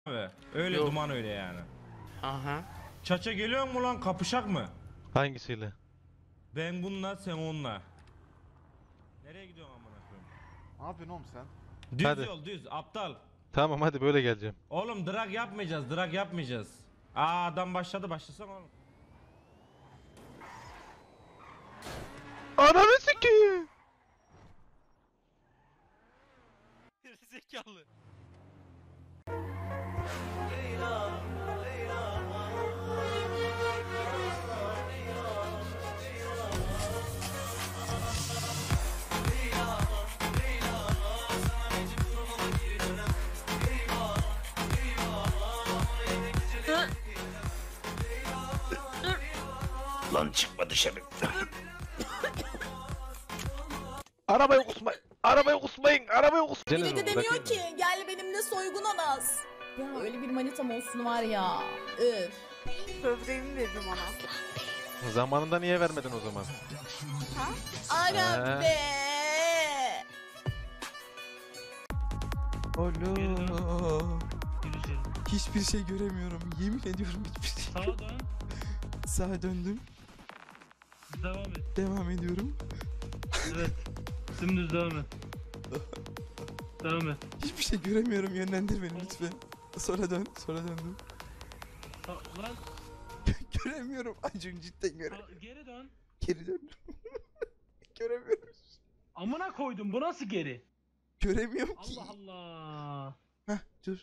Abi. Öyle Yok. duman öyle yani. Aha. Çaça geliyor mu lan, kapışak mı? Hangisiyle? Ben bununla, sen onunla. Nereye gidiyorsun amına koyayım? Ne yapıyorsun oğlum sen? Düz Hadi. yol düz aptal. Tamam hadi böyle geleceğim. Oğlum drag yapmayacağız, drag yapmayacağız. Aa adam başladı, başlasan oğlum. Ananı sikeyim. Zekalı. Lan çıkma dışarı. Arabayı kusmayın. Arabayı kusmayın. Arabayı kusmayın. Bir de demiyor ki gel benimle soygun anas. Ya öyle bir manitam olsun var ya. Öf. Böbreğimi veririm ona. Zamanında niye vermedin o zaman? Ara be. Alo. Hiçbir şey göremiyorum. Yemin ediyorum hiçbir şey. Sağa dön. Sağa döndüm. Devam et. Devam ediyorum. Evet. Dümdüz devam et. Devam et. Hiçbir şey göremiyorum. Yönlendir beni lütfen. Sonra dön. Sonra döndüm. Lan Göremiyorum. Acun cidden göremiyorum. geri dön. Geri döndüm. Göremiyorum. Amına koydum, bu nasıl geri? Göremiyorum ki. Allah Allah. Heh dur.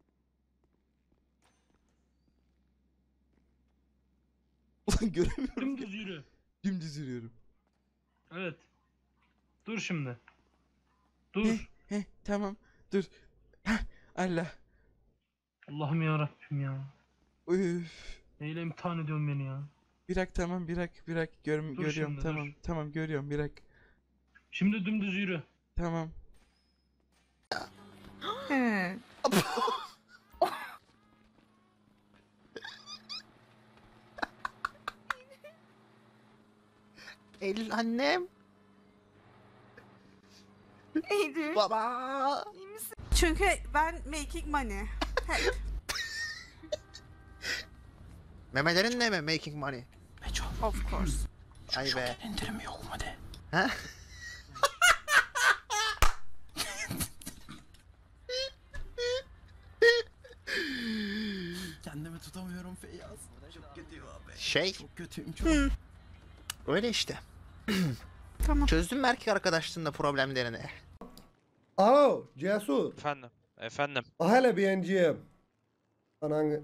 Ulan göremiyorum. Dümdüz yürü. Dümdüz yürüyorum. Evet. Dur şimdi. Dur. Heh tamam. Dur. Heh Allah. Allah'ım ya Rabbim ya. Üf. Neyle imtihan ediyorsun beni ya? Birak tamam Birak. Görüyorum şimdi, tamam. dur. Tamam görüyorum Birak. Şimdi dümdüz yürü. Tamam. He. Eylül annem. Neydi? Baba. İyi misin? Çünkü ben making money. Memelerin ne mi? Making money. Of course. Ay be. İndirim yok mu de? Ha? Kendimi tutamıyorum Feyyaz. Çok kötüyüm abi. Şey. Çok kötüyüm çok. Öyle işte. Tamam. Çözdün mü erkek arkadaşlığında problemlerini? Alo Cesur. Efendim. Efendim. Hele beğenciğim. Anan.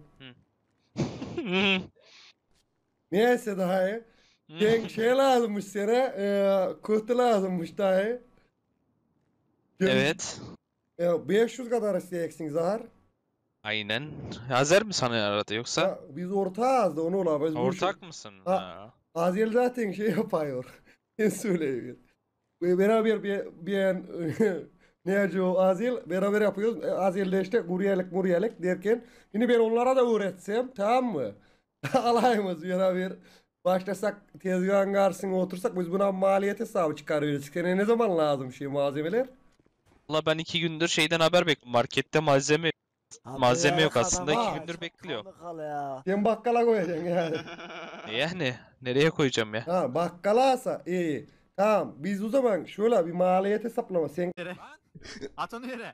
Neyse daha iyi. Şey lazımmış sana. Köfte lazımmış daha iyi. Evet. 500 kadar isteyeceksin Zahar. Aynen. Hazır mı sana aradı yoksa? Ha, biz ortağız da onu ola. Biz bu Ortak mısın? Ha. Ha. Azel zaten şey yapıyor. Ben söyleyeyim. Beraber ne acıyor Azel? Beraber yapıyoruz. Azel de işte muryelik derken. Şimdi ben onlara da öğretsem tamam mı? Alayımız beraber başlasak tezgahın karşısına otursak biz buna maliyet hesabı çıkarıyoruz. Sana ne zaman lazım şey malzemeler? Valla ben 2 gündür şeyden haber bekliyorum. Markette malzeme yok aslında. 2 gündür bekliyorum. Sen bakkala koyacaksın yani. Yani nereye koyacağım ya? Ha bakkalasa iyi. Tamam biz o zaman şöyle bir maliyet hesaplama. Sen At onu yere.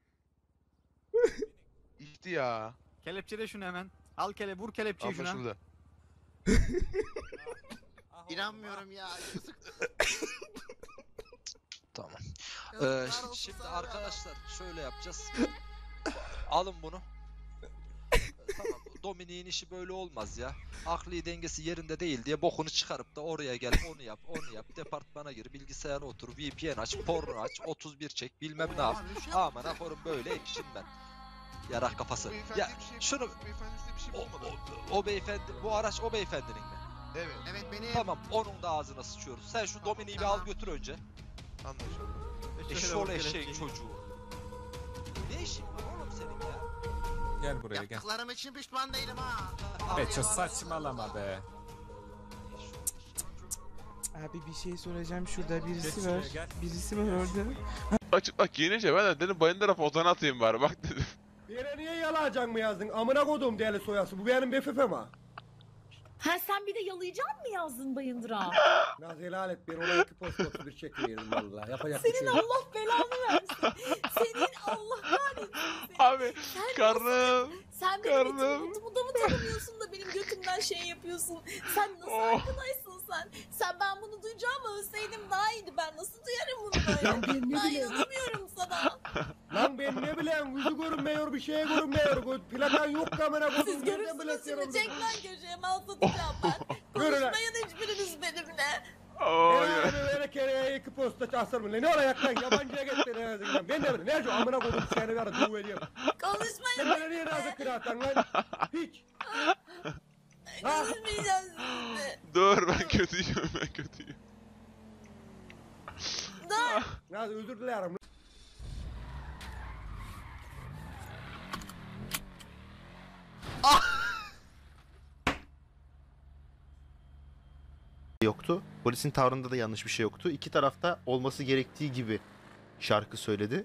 İşte ya. Kelepçele şunu hemen. Al vur kelepçeyi şuna. Anlaşıldı. İnanmıyorum ya. Tamam. Şimdi arkadaşlar şöyle yapacağız. Alın bunu. Tamam. Dominik'in işi böyle olmaz ya. Akli dengesi yerinde değil diye bokunu çıkarıp da oraya gel, onu yap, departmana gir, bilgisayara otur, VPN aç, porno aç, 31 çek, bilmem ne yap. Aman aforum böyle ekşim ben. Yarak kafası. Ya şunu Beyefendi size bir şey bulmadı. o beyefendi, bu araç o beyefendinin mi? Evet. Evet benim. Tamam, onun da ağzına sıçıyoruz. Sen şu Dominik'i bir al götür önce. Anlaşıldı. Eşşoğlu eşeğin çocuğu. Ne işin var oğlum senin ya? Gel buraya gel. Yaptıklarım için pişman değilim ha. Beço saçmalama be. Abi bir şey soracağım, şurada birisi var. Birisi var orada. Bak yenince ben de dedim bayındıra fotoğraf atayım bari bak dedim. Yere niye yalayacaksın mı yazdın? Amına kodum değerli soyası. Bu benim BFF'm ha. Ha sen bir de yalayacak mı yazdın Bayındır'a? Naz helal et. Ben ona 2 post 31 çekmeyelim valla. Yapacak bir Senin şey yok. Allah belanı versin. Senin Allah kahretsin seni. Abi Sen karnım. Sen benim Karnım. götümü da mı tanımıyorsun da benim götümden şey yapıyorsun? Sen nasıl arkadaşsın sen? Ben bunu duyacağımı ölseydim daha iyiydi. Ben nasıl duyarım bunu böyle? Lan ben ne Ben bileyim. inanamıyorum sana. Lan ben ne bileyim yüzü görünmüyor bir şey görünmüyor. Plakan yok kamera kodum. Siz görürsünüz şimdi çek lan köşeye mal satacağım ben. Görün lan. Konuşmayın hiçbiriniz benimle. Herhalde böyle kereye 2 posta asarım. Ne olacak lan yabancıya gitti ne yazık. Ben de böyle nerede amına kodum seni var duv ediyorum. Konuşmayın Sen böyle niye nazı kıratan lan? Hiç. Ha? Konuşmayacağız sizinle. Dur ben kötüyüm ben kötüyüm. Dur. Naz özür dilerim. Yoktu. Polisin tavrında da yanlış bir şey yoktu. İki tarafta olması gerektiği gibi şarkı söyledi.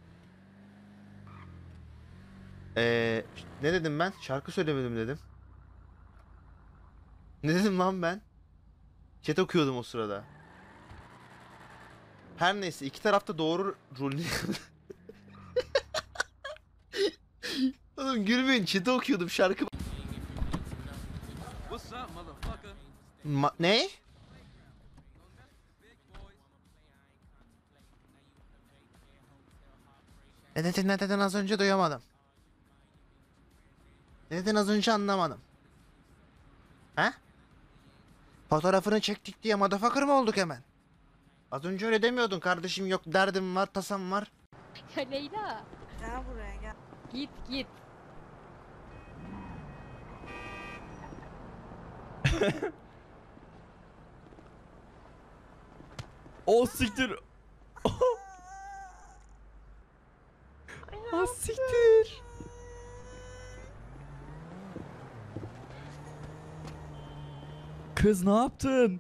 Ne dedim ben? Şarkı söylemedim dedim. Ne dedim lan ben? Chat okuyordum o sırada. Her neyse iki tarafta doğru rolünü... Oğlum gülmeyin, chat'i okuyordum şarkı... Ne? Ne dedin az önce duyamadım. Ne dedin az önce anlamadım. He? Fotoğrafını çektik diye motherfucker mı olduk hemen? Az önce öyle demiyordun kardeşim, yok derdim var tasam var. Ya Leyla. Gel buraya gel. Git git. O siktir. O siktir. Kız ne yaptın?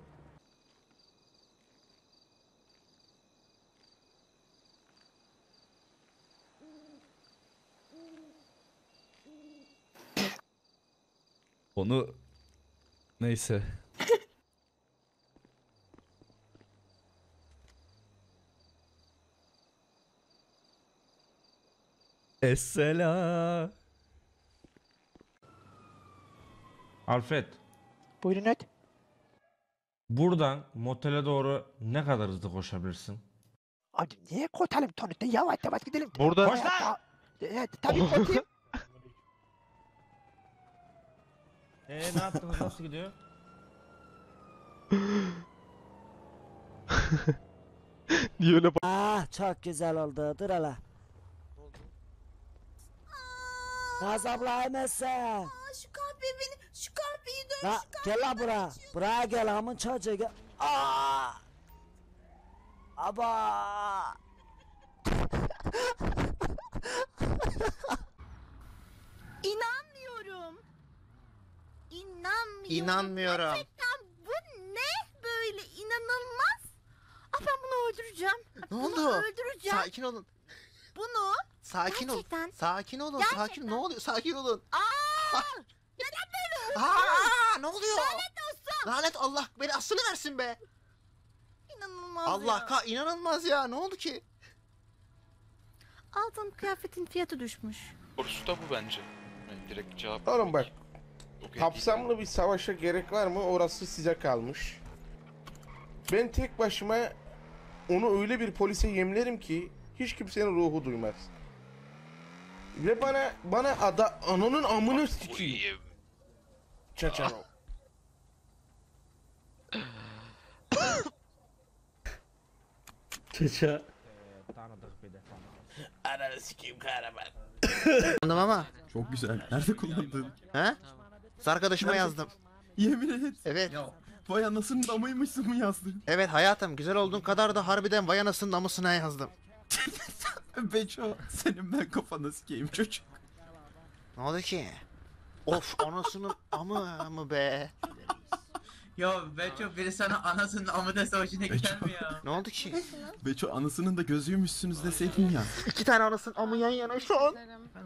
Onu neyse. Essela. Alfred, Buyurun et. buradan motele doğru ne kadar hızlı koşabilirsin? Hadi niye kotalım tonütte yavaş yavaş gidelim. Burada. Koş lan! Evet tabii koşayım. Ne yaptınız, nasıl gidiyor? Niye öyle Çok güzel oldu. Dur hele. Naz abla emezse. Şu kahveyi şu kahveyi dön. La gel la buraya. Buraya gel amın çocuğu gel. Aba. İnanmıyorum. İnanmıyorum. Gerçekten bu ne böyle inanılmaz. Ben bunu öldüreceğim. Ne Bunu oldu? öldüreceğim. Sakin olun. Bunu. Sakin olun. Gerçekten. Sakin olun. Gerçekten. Sakin. Ne oluyor? Sakin olun. Neden böyle oldu? Ne oluyor? Lanet olsun. Lanet Allah beni aslını versin be. İnanılmaz Allah ya. inanılmaz ya. Ne oldu ki? Aldığım kıyafetin fiyatı düşmüş. Sorusu da bu bence. Yani direkt cevap. Oğlum bak, okey kapsamlı bir savaşa gerek var mı? Orası size kalmış. Ben tek başıma onu öyle bir polise yemlerim ki hiç kimsenin ruhu duymaz. Ve bana ananın amını sikeyim. Çaçano. Çeça. Tanıdık bir defa. Ananı sikeyim kahraman. Anladım ama. Çok güzel. Nerede kullandın? He? Kız arkadaşıma yazdım. Yemin et. Evet. Vay anasının damıymışsın mı yazdın? Evet hayatım, güzel olduğun kadar da harbiden vay anasının namusuna yazdım. Beço senin ben kafanı sikeyim çocuk. Ne oldu ki? Of anasının amı be. Ya Beço biri sana anasının amı dese hoşuna gider mi ya? Ne oldu ki? Beço anasının da gözüymüşsünüz deseydin ya. 2 tane anasının amı yan yana şu an.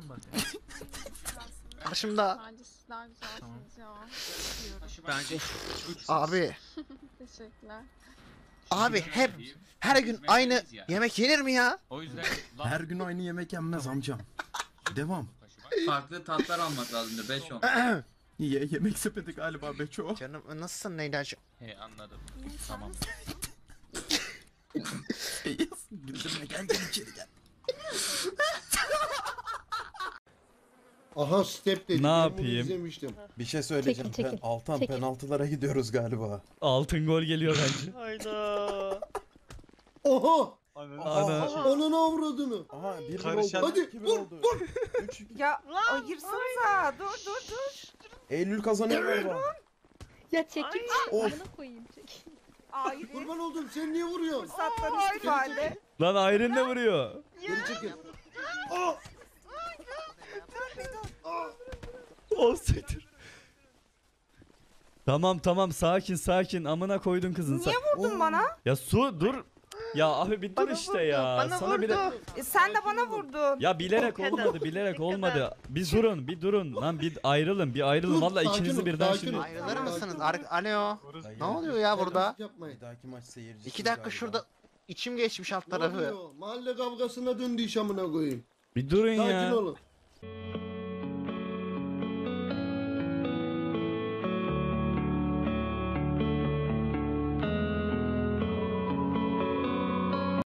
Karşımda. Bence siz daha güzelsiniz ya. Bence Abi. Teşekkürler. Abi hep her gün aynı yemek yenir mi ya? O yüzden her gün aynı yemek yenmez amcam. Devam. Farklı tatlar almak lazımdı 5-10. Yemek sepeti galiba Beço. Canım nasılsın Leyla'cığım? he anladım. Tamam. Güldürme gel içeri gel. Aha step dedi. Ne Ben bunu yapayım? izlemiştim. Bir şey söyleyeceğim. Altan penaltılara gidiyoruz galiba. Altın gol geliyor bence. Hayda. Oha! Ana. Onun avradını. Aha bir Karışan- oldu. Hadi vur vur. Ya ayırsanıza. Dur. Eylül kazanıyor galiba. Ya çekil. Of. Amına koyayım çekil. Hayır. Kurban oldum sen niye vuruyorsun? Fırsatlar istifade. Lan Ayrın da vuruyor. Geri çekil. Olsaydı. Tamam sakin amına koydun kızın. Niye vurdun bana? Ya Su dur. Ya abi bir dur işte ya. Bana Sana bir de Sen de bana vurdun. ya bilerek olmadı. Bir durun lan bir ayrılın. Dur, Vallahi sakin ikinizi ol, birden sakin şimdi. ol. Ayrılır mısınız? Alo. Ne oluyor ya burada? Yapmayın. Bir dahaki maç seyircisi. 2 dakika şurada içim geçmiş alt Ne tarafı. oluyor? Mahalle kavgasına döndü iş amına koyayım. Bir durun Sakin ya. olun.